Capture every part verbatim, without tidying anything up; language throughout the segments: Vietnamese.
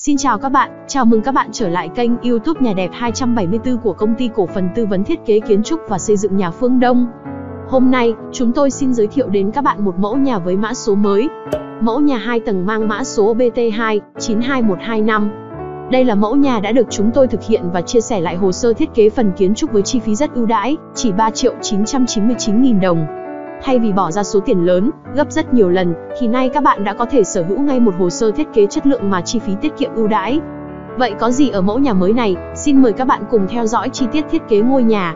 Xin chào các bạn, chào mừng các bạn trở lại kênh YouTube Nhà đẹp hai trăm bảy mươi tư của công ty cổ phần tư vấn thiết kế kiến trúc và xây dựng nhà Phương Đông. Hôm nay, chúng tôi xin giới thiệu đến các bạn một mẫu nhà với mã số mới. Mẫu nhà hai tầng mang mã số B T hai chín hai một hai năm. Đây là mẫu nhà đã được chúng tôi thực hiện và chia sẻ lại hồ sơ thiết kế phần kiến trúc với chi phí rất ưu đãi, chỉ ba triệu chín trăm chín mươi chín nghìn đồng. Thay vì bỏ ra số tiền lớn, gấp rất nhiều lần, thì nay các bạn đã có thể sở hữu ngay một hồ sơ thiết kế chất lượng mà chi phí tiết kiệm ưu đãi. Vậy có gì ở mẫu nhà mới này? Xin mời các bạn cùng theo dõi chi tiết thiết kế ngôi nhà.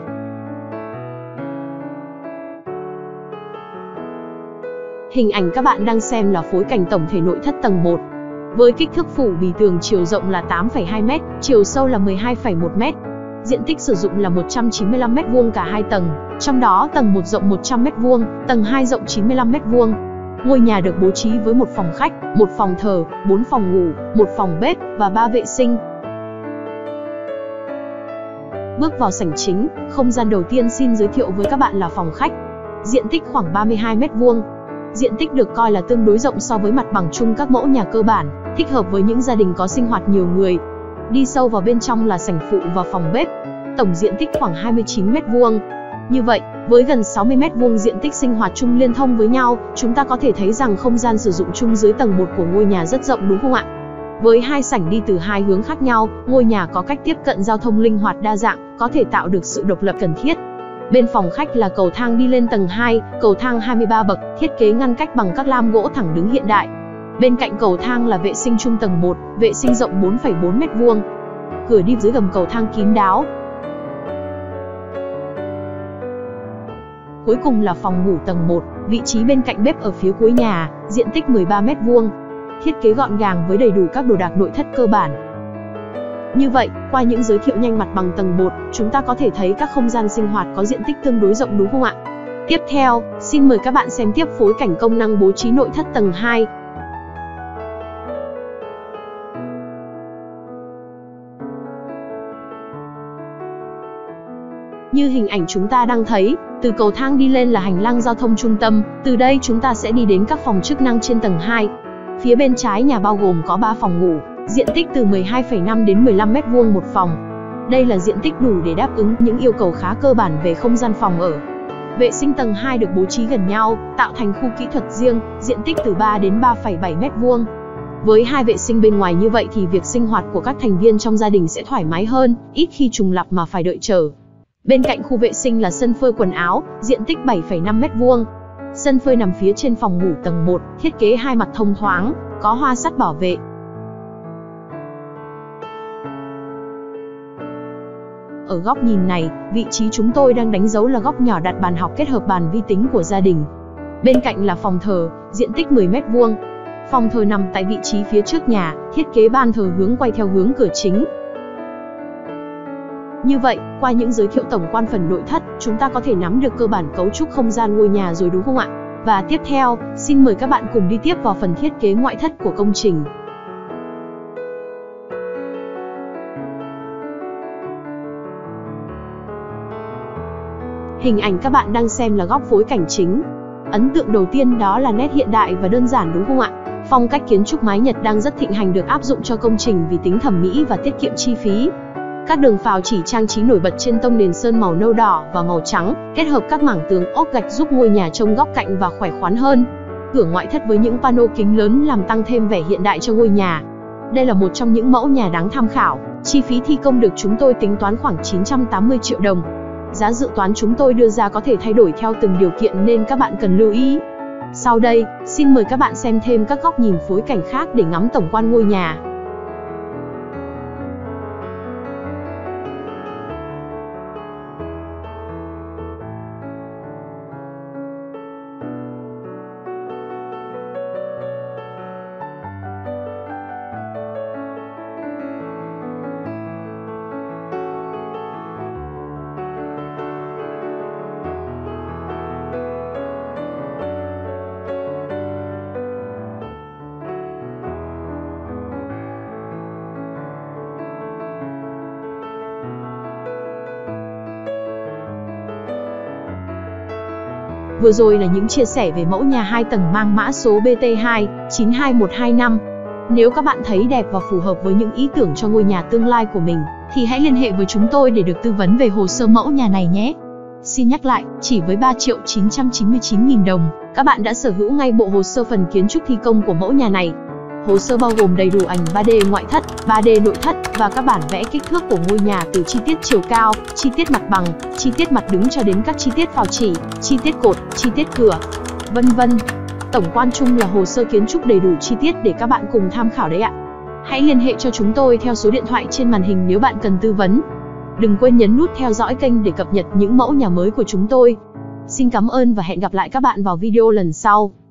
Hình ảnh các bạn đang xem là phối cảnh tổng thể nội thất tầng một. Với kích thước phủ bì tường chiều rộng là tám phẩy hai mét, chiều sâu là mười hai phẩy một mét. Diện tích sử dụng là một trăm chín mươi lăm mét vuông cả hai tầng, trong đó tầng một rộng một trăm mét vuông, tầng hai rộng chín mươi lăm mét vuông. Ngôi nhà được bố trí với một phòng khách, một phòng thờ, bốn phòng ngủ, một phòng bếp và ba vệ sinh. Bước vào sảnh chính, không gian đầu tiên xin giới thiệu với các bạn là phòng khách. Diện tích khoảng ba mươi hai mét vuông. Diện tích được coi là tương đối rộng so với mặt bằng chung các mẫu nhà cơ bản, thích hợp với những gia đình có sinh hoạt nhiều người. Đi sâu vào bên trong là sảnh phụ và phòng bếp. Tổng diện tích khoảng hai mươi chín mét vuông. Như vậy, với gần sáu mươi mét vuông diện tích sinh hoạt chung liên thông với nhau, chúng ta có thể thấy rằng không gian sử dụng chung dưới tầng một của ngôi nhà rất rộng đúng không ạ? Với hai sảnh đi từ hai hướng khác nhau, ngôi nhà có cách tiếp cận giao thông linh hoạt đa dạng, có thể tạo được sự độc lập cần thiết. Bên phòng khách là cầu thang đi lên tầng hai, cầu thang hai mươi ba bậc, thiết kế ngăn cách bằng các lam gỗ thẳng đứng hiện đại. Bên cạnh cầu thang là vệ sinh chung tầng một, vệ sinh rộng bốn phẩy bốn mét vuông. Cửa đi dưới gầm cầu thang kín đáo. Cuối cùng là phòng ngủ tầng một, vị trí bên cạnh bếp ở phía cuối nhà, diện tích mười ba mét vuông. Thiết kế gọn gàng với đầy đủ các đồ đạc nội thất cơ bản. Như vậy, qua những giới thiệu nhanh mặt bằng tầng một, chúng ta có thể thấy các không gian sinh hoạt có diện tích tương đối rộng đúng không ạ? Tiếp theo, xin mời các bạn xem tiếp phối cảnh công năng bố trí nội thất tầng hai. Như hình ảnh chúng ta đang thấy, từ cầu thang đi lên là hành lang giao thông trung tâm, từ đây chúng ta sẽ đi đến các phòng chức năng trên tầng hai. Phía bên trái nhà bao gồm có ba phòng ngủ, diện tích từ mười hai phẩy năm đến mười lăm mét vuông một phòng. Đây là diện tích đủ để đáp ứng những yêu cầu khá cơ bản về không gian phòng ở. Vệ sinh tầng hai được bố trí gần nhau, tạo thành khu kỹ thuật riêng, diện tích từ ba đến ba phẩy bảy mét vuông. Với hai vệ sinh bên ngoài như vậy thì việc sinh hoạt của các thành viên trong gia đình sẽ thoải mái hơn, ít khi trùng lặp mà phải đợi chờ. Bên cạnh khu vệ sinh là sân phơi quần áo, diện tích bảy phẩy năm mét vuông. Sân phơi nằm phía trên phòng ngủ tầng một, thiết kế hai mặt thông thoáng, có hoa sắt bảo vệ. Ở góc nhìn này, vị trí chúng tôi đang đánh dấu là góc nhỏ đặt bàn học kết hợp bàn vi tính của gia đình. Bên cạnh là phòng thờ, diện tích mười mét vuông. Phòng thờ nằm tại vị trí phía trước nhà, thiết kế ban thờ hướng quay theo hướng cửa chính. Như vậy, qua những giới thiệu tổng quan phần nội thất, chúng ta có thể nắm được cơ bản cấu trúc không gian ngôi nhà rồi đúng không ạ? Và tiếp theo, xin mời các bạn cùng đi tiếp vào phần thiết kế ngoại thất của công trình. Hình ảnh các bạn đang xem là góc phối cảnh chính. Ấn tượng đầu tiên đó là nét hiện đại và đơn giản đúng không ạ? Phong cách kiến trúc mái Nhật đang rất thịnh hành được áp dụng cho công trình vì tính thẩm mỹ và tiết kiệm chi phí. Các đường phào chỉ trang trí nổi bật trên tông nền sơn màu nâu đỏ và màu trắng, kết hợp các mảng tường ốp gạch giúp ngôi nhà trông góc cạnh và khỏe khoắn hơn. Cửa ngoại thất với những pano kính lớn làm tăng thêm vẻ hiện đại cho ngôi nhà. Đây là một trong những mẫu nhà đáng tham khảo. Chi phí thi công được chúng tôi tính toán khoảng chín trăm tám mươi triệu đồng. Giá dự toán chúng tôi đưa ra có thể thay đổi theo từng điều kiện nên các bạn cần lưu ý. Sau đây, xin mời các bạn xem thêm các góc nhìn phối cảnh khác để ngắm tổng quan ngôi nhà. Vừa rồi là những chia sẻ về mẫu nhà hai tầng mang mã số B T hai chín hai một hai năm. Nếu các bạn thấy đẹp và phù hợp với những ý tưởng cho ngôi nhà tương lai của mình, thì hãy liên hệ với chúng tôi để được tư vấn về hồ sơ mẫu nhà này nhé. Xin nhắc lại, chỉ với ba triệu chín trăm chín mươi chín nghìn đồng, các bạn đã sở hữu ngay bộ hồ sơ phần kiến trúc thi công của mẫu nhà này. Hồ sơ bao gồm đầy đủ ảnh ba D ngoại thất, ba D nội thất và các bản vẽ kích thước của ngôi nhà từ chi tiết chiều cao, chi tiết mặt bằng, chi tiết mặt đứng cho đến các chi tiết phào chỉ, chi tiết cột, chi tiết cửa, vân vân. Tổng quan chung là hồ sơ kiến trúc đầy đủ chi tiết để các bạn cùng tham khảo đấy ạ. Hãy liên hệ cho chúng tôi theo số điện thoại trên màn hình nếu bạn cần tư vấn. Đừng quên nhấn nút theo dõi kênh để cập nhật những mẫu nhà mới của chúng tôi. Xin cảm ơn và hẹn gặp lại các bạn vào video lần sau.